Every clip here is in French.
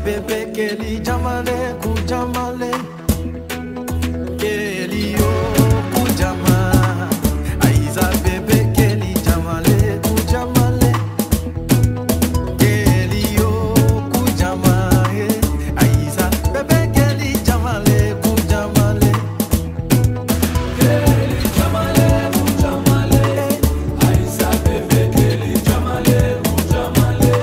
bébé Kelly Jamale Kujamale Kelly oh Kujama Aiza bébé Kelly Jamale Kujamale Kelly oh Kujama Aiza bébé Kelly Jamale Kujamale Kelly Jamale Kujamale Aiza bébé Kelly Jamale Kujamale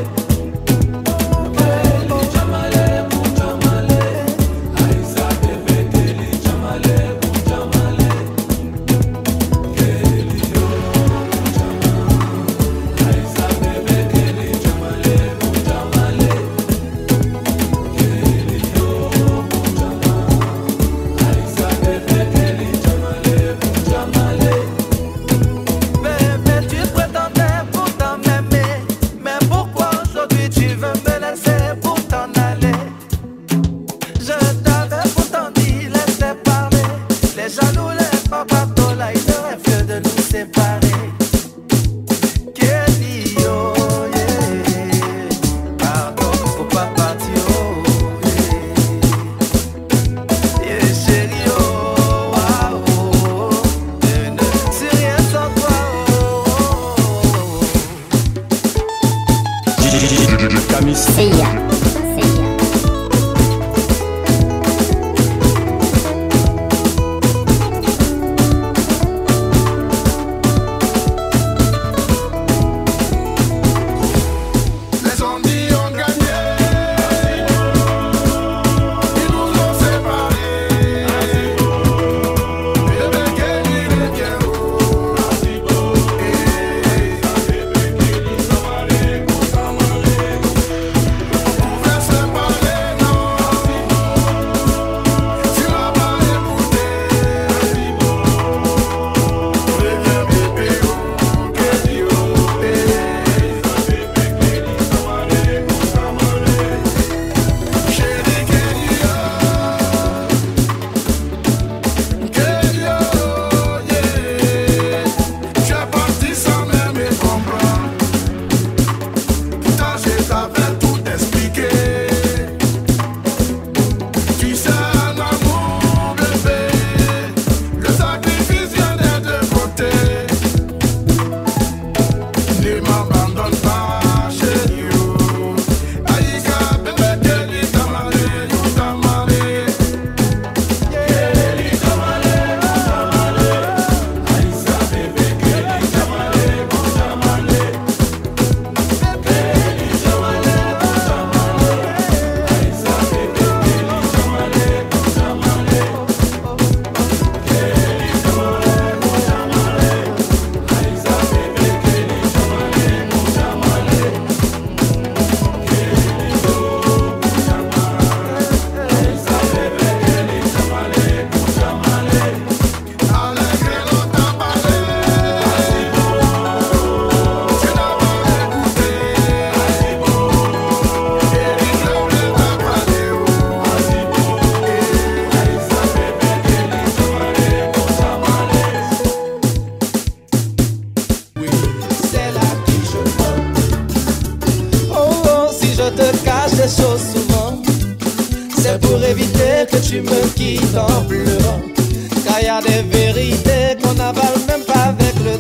C'est pour éviter que tu me quittes en pleurant, car y a des vérités qu'on n'avale même pas avec le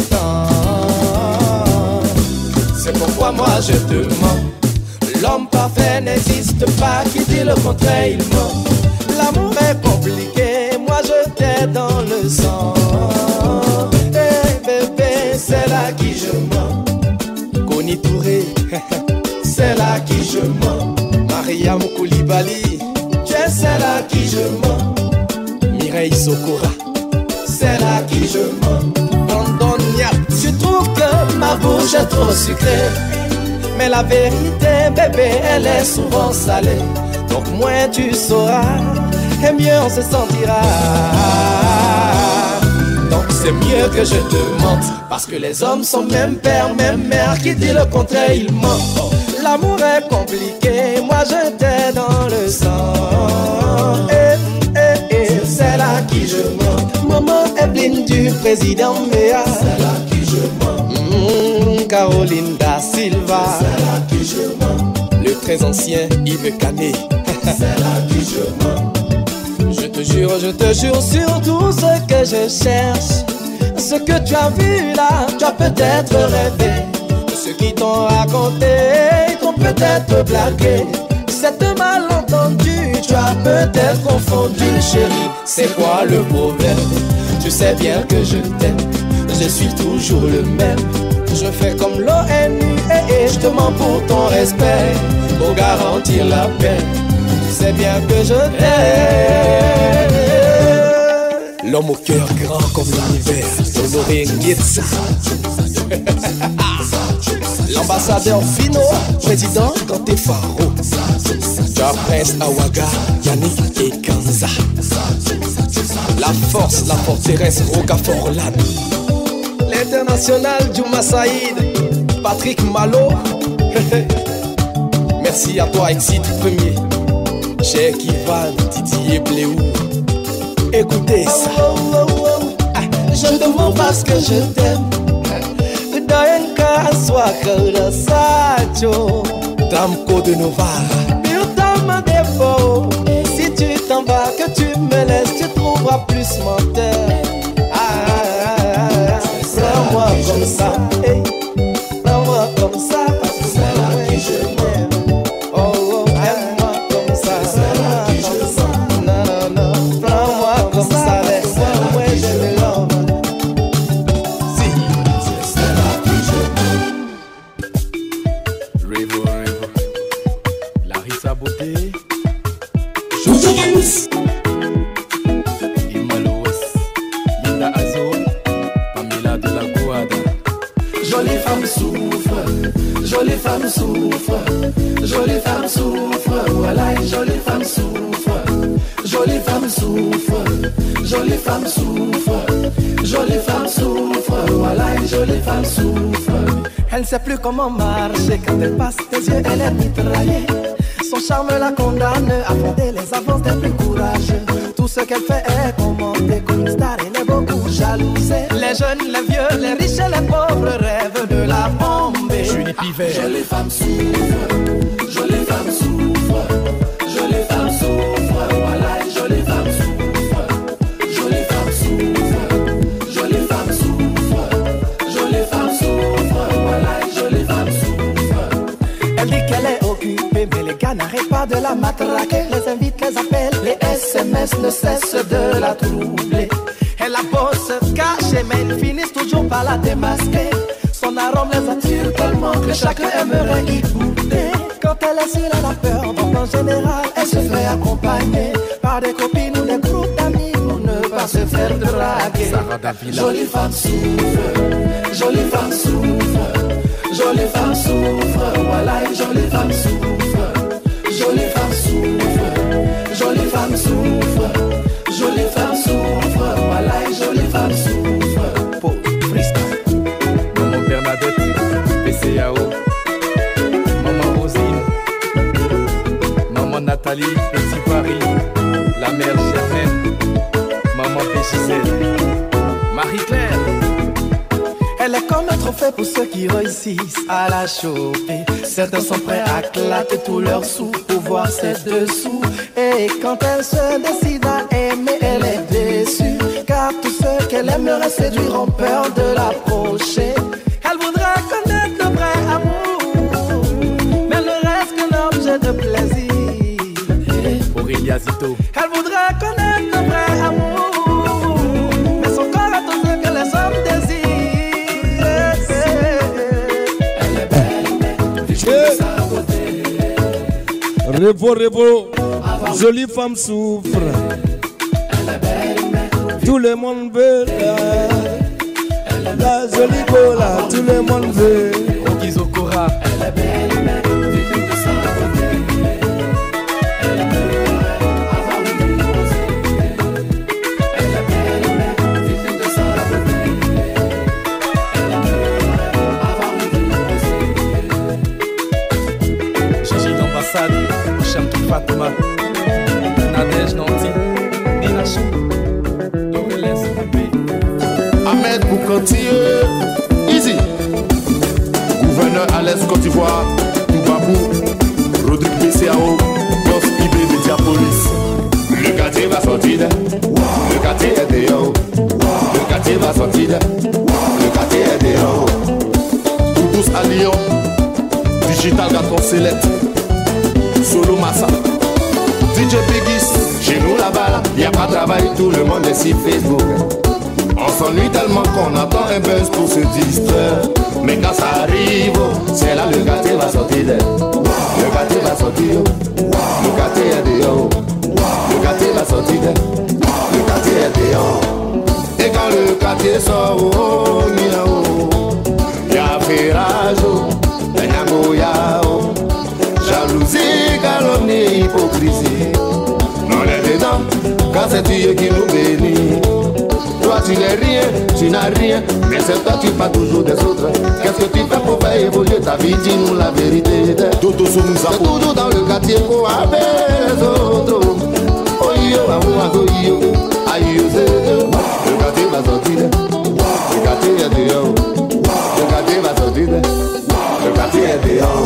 temps. C'est pourquoi moi je te mens. L'homme parfait n'existe pas, qui dit le contraire il ment. L'amour est compliqué, moi je t'ai dans le sang. Hey bébé, c'est là qui je mens. Koni Touré, c'est là qui je mens. Mariam Koulibaly, tu es celle à qui je mens. Mireille Sokora, c'est là qui je mens. London Niap, tu trouves que ma bouche est trop sucrée, mais la vérité bébé elle est souvent salée. Donc moins tu sauras et mieux on se sentira. Donc c'est mieux que je te mente, parce que les hommes sont même père, même mère. Qui dit le contraire il ment. L'amour est compliqué, moi je t'ai dans le sang. C'est là qui je mens. Maman Evelyne du président Méa, c'est là qui je mens. Caroline da Silva, c'est là qui je mens. Le très ancien Yves Canet. C'est là que je mens. Je te jure sur tout ce que je cherche. Ce que tu as vu là, tu as peut-être rêvé. Ceux qui t'ont raconté, t'ont peut-être blagué. C'est un malentendu, tu as peut-être confondu, chérie. C'est quoi le problème? Tu sais bien que je t'aime, je suis toujours le même. Je fais comme l'ONU et je te mens pour ton respect, pour garantir la paix. Tu sais bien que je t'aime. L'homme au cœur grand comme l'univers, Honoré Nguetsa. L'ambassadeur Fino, président Kanté Faro. Joe Prince Awaga, Yannick et Kanza. La forteresse Rocafort-Lan. L'international Djouma Saïd, Patrick Malo. Merci à toi, Exit Premier. Cheikh Ivan, Didier Bléou. Écoutez ça. Je te mens parce que je t'aime. Dayenka Swaka Sacho Damko de Novara. Putain défaut. Si tu t'en vas, que tu me laisses, tu trouveras plus menteur. Prends-moi comme ça, hey. Prends-moi comme ça, parce que c'est là que je m'aime. Oh, aime-moi comme ça, c'est là que je m'aime. Non, prends-moi comme ça, laisse-moi, moi je me love. Si, c'est là que je m'aime. Revo, Larissa Beauté. Jolie femme souffre, jolie femme souffre, voilà une jolie femme souffre, jolie femme souffre, jolie femme souffre, jolie femme souffre, voilà une jolie femme souffre. Elle ne sait plus comment marcher quand elle passe tes yeux, elle est mitraillée. Son charme la condamne à fonder les avances des plus courageux. Tout ce qu'elle fait est commenté comme une star, elle est beaucoup jalousée. Les jeunes, les vieux, les riches et les pauvres rêvent de la bomber. Julie Pivet. Jolie femme souffre, jolie femme souffre, jolie femme souffre, voilà une jolie femme souffre, jolie femme souffre, jolie femme souffre, jolie femme souffre, voilà une jolie femme souffre. Elle dit qu'elle est occupée, mais les gars n'arrêtent pas de la matraquer. Les invites, les appels, les SMS ne cessent de la troubler. Elle a beau se cacher, mais ils finissent toujours par la démasquer. Son arôme les attire tellement que chacun aimerait y goûter. Quand elle est seule, elle a peur, donc en général, elle se fait accompagner par des copines ou des groupes d'amis pour ne pas se faire draguer. Jolie femme souffre, jolie femme souffre, jolie femme souffre, voilà une jolie femme souffre, jolie femme souffre, jolie femme souffre, jolie femme souffre, voilà une jolie femme souffre. Pour freestyle. Maman Bernadette, PCAO, Maman Rosine, Maman Nathalie, Petit Paris, la mère Germaine, Maman Péchicelle, Marie-Claire. Elle est comme un trophée pour ceux qui réussissent à la choper. Certains sont prêts à claquer tous leurs sous pour voir ses dessous. Et quand elle se décide à aimer, elle est déçue. Car tous ceux qu'elle aimerait séduire ont peur de l'approcher. Elle voudrait connaître le vrai amour, mais elle ne reste qu'un objet de plaisir. Aurélia Zito. Elle voudrait connaître le vrai amour, mais son corps est tout ce que les hommes désirent. Elle est belle, mais sa beauté. Revo, jolie femme souffre. Elle est belle, mais Tout le monde veut la jolie Gola, tout le monde veut. Okizokora. elle est belle, mais victime de sa beauté. Elle aimerait avoir une vie rosée. Elle est belle, mais victime de sa beauté. Elle aimerait avoir une vie rosée. Gigi d'ambassade, Chamtou Fatma, Nadège Nanti, Nina Chou, Dorelès Koupé. Ahmed Boukanti, Easy. Gouverneur à l'Est Côte d'Ivoire, Toubabou, Rodrigue BCAO, Boss IB Mediapolis. Le quartier va sortir, le quartier est dehors. Le quartier va sortir, le quartier est dehors. Tous à Lyon, Digital Gaton Select, Solo Massa, DJ Bigis. Chez nous là-bas, y a pas de travail, tout le monde est sur Facebook. On s'ennuie tellement qu'on attend un buzz pour se distraire. Mais quand ça arrive, c'est là le quartier va sortir. Le quartier va sortir, le quartier est dehors. Le quartier va sortir, le quartier est dehors. Et quand le quartier sort, y a ferrage, y a jalousie, calomnie, hypocrisie. On est dedans, quand c'est Dieu qui nous bénit. Toi tu n'es rien, tu n'as rien, mais c'est toi tu parles toujours des autres. Qu'est-ce que tu fais pour faire évoluer ta vie? Dis-nous la vérité. C'est toujours dans le quartier qu'on appelle les autres. Oh yo, oh yo, aïe yo, le quartier va sortir, le quartier est dehors. Le quartier va sortir, le quartier est dehors.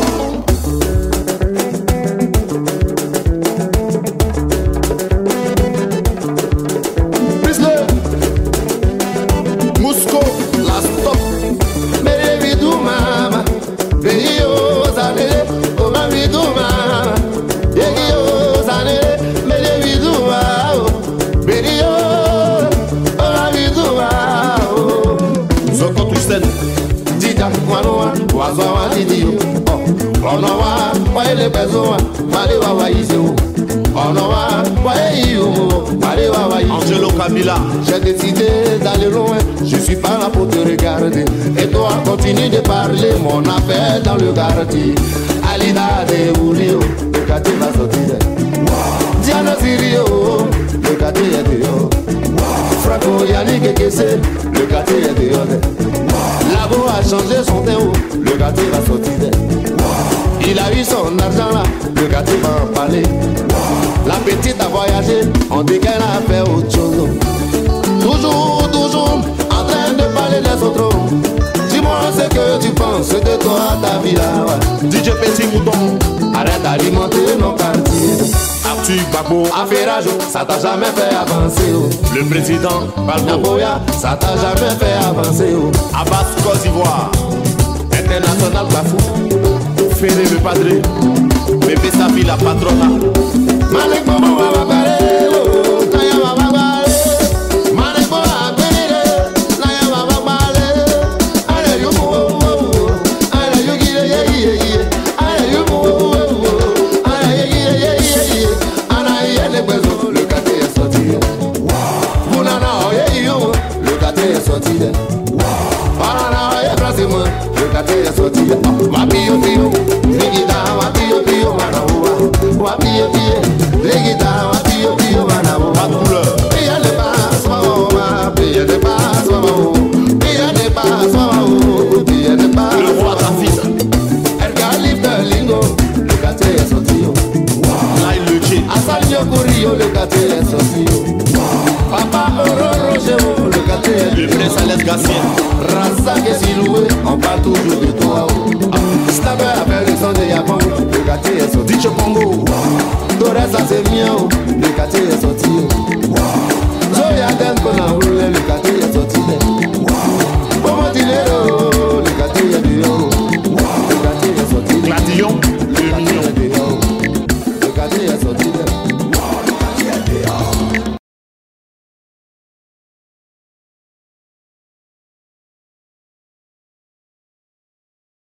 Angelo Kabila, j'ai décidé d'aller loin. Je suis pas là pour te regarder. Et toi continue de parler mon affaire dans le quartier. Alida de Oulio, le quartier va sortir. Diana Sirio, le quartier est dehors. Franco Yannick Kessé, le quartier est dehors. Labo a changé son théo, le quartier va sortir. Il a eu son argent là, le quartier va en parler. La petite a voyagé, on dit qu'elle a fait autre chose. Toujours, toujours, en train de parler des autres. Dis-moi ce que tu penses de toi, ta vie là. DJ Petit Mouton, arrête d'alimenter nos quartiers. Arthur Gbagbo, affairage, ça t'a jamais fait avancer. Le président Balboya, ça t'a jamais fait avancer. Abbas Côte d'Ivoire, international Bafou, Ferré le padré, bébé Safi la patrona. Malek Bobo Babakare, Naya Babakare, Malek Bobo Babakare, Naya Babakare, Are you mo, Are you gire, Are you mo, Are you gire, Ana yele bezo, le quartier est sorti. Bunana oye yo, le quartier est sorti. Banana oye Brassimo, le quartier est sorti. Wapi yo pio, Nigida, wapi yo pio, Manawa, wapi yo pio. Les guitares, pio, pio, manabo. Pas de couleur. Pia de passe, maman. Pia de passe, maman. Pia de passe, maman. Pia de passe. Le roi Tafisa. Erga libre lingo. Le quartier est sorti. Là il le dit. Assalio Curio, le quartier est sorti. Papa Oro Roger, le quartier est sorti. Le prince Alès Gassien. Razak et Siloué, on parle toujours de toi. Snapper avec le son de Yabon, le quartier est sorti. Dicho Congo.